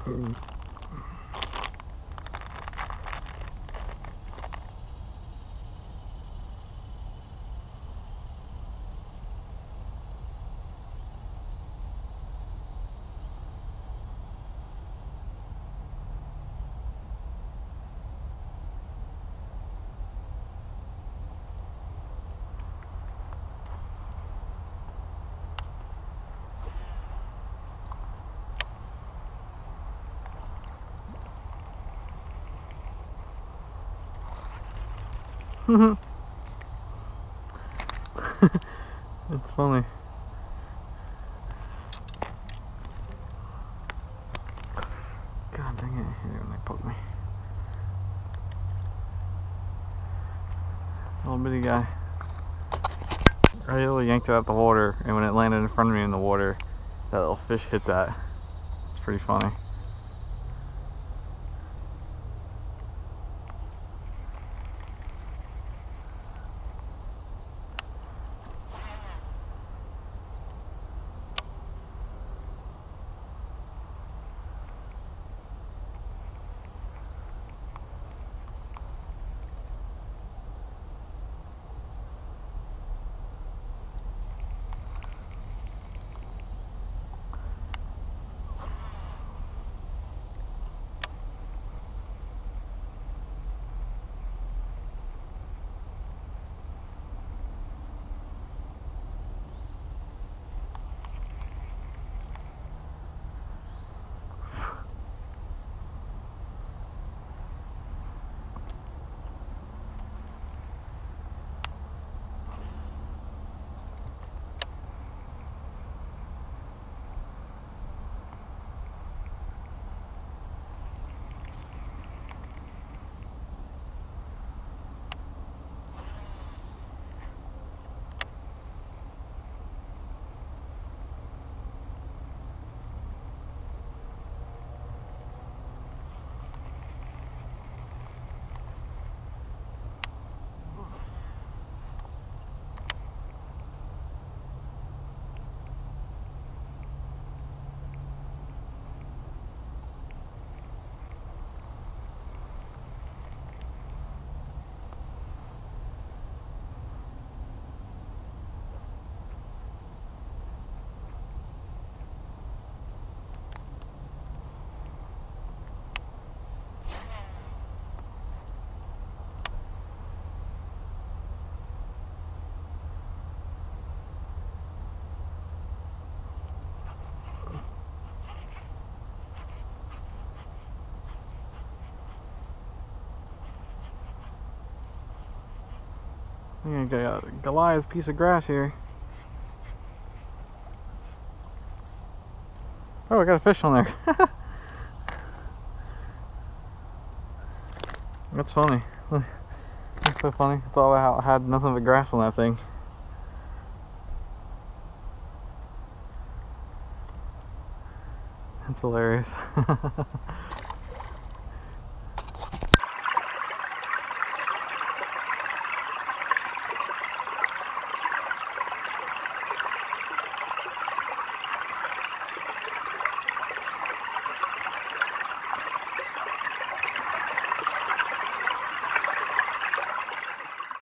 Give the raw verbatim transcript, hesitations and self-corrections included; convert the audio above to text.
It's funny. God dang it, here when they poke me. Little bitty guy. I really yanked it out the water, and when it landed in front of me in the water, that little fish hit that. It's pretty funny. I got a Goliath piece of grass here. Oh, I got a fish on there. That's funny. That's so funny. I thought I had nothing but grass on that thing. That's hilarious.